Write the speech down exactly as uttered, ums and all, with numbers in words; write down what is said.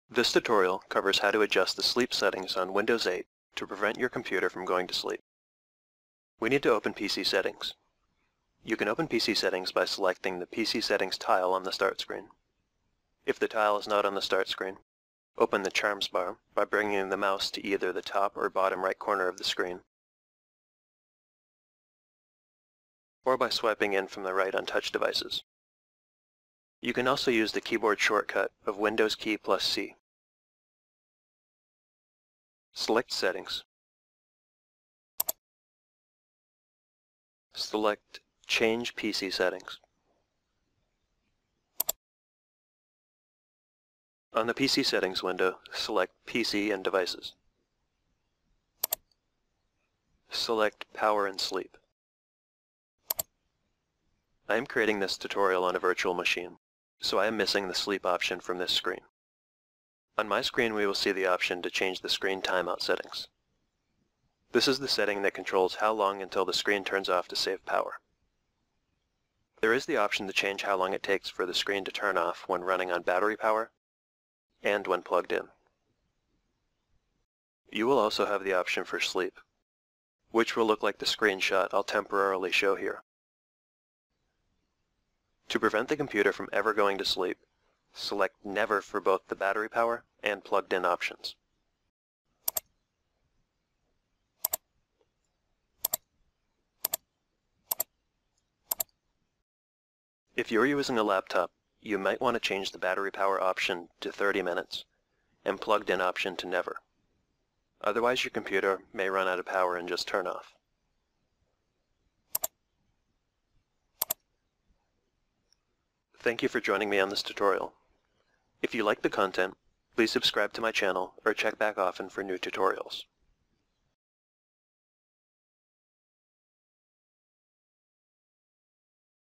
This tutorial covers how to adjust the sleep settings on Windows eight to prevent your computer from going to sleep. We need to open P C Settings. You can open P C Settings by selecting the P C Settings tile on the Start screen. If the tile is not on the Start screen, open the Charms bar by bringing the mouse to either the top or bottom right corner of the screen, or by swiping in from the right on touch devices. You can also use the keyboard shortcut of Windows key plus C. Select Settings. Select Change P C Settings. On the P C Settings window, select P C and Devices. Select Power and Sleep. I am creating this tutorial on a virtual machine, so I am missing the sleep option from this screen. On my screen we will see the option to change the screen timeout settings. This is the setting that controls how long until the screen turns off to save power. There is the option to change how long it takes for the screen to turn off when running on battery power and when plugged in. You will also have the option for sleep, which will look like the screenshot I'll temporarily show here. To prevent the computer from ever going to sleep, select Never for both the battery power and plugged in options. If you're using a laptop, you might want to change the battery power option to thirty minutes and plugged in option to Never. Otherwise your computer may run out of power and just turn off. Thank you for joining me on this tutorial. If you like the content, please subscribe to my channel or check back often for new tutorials.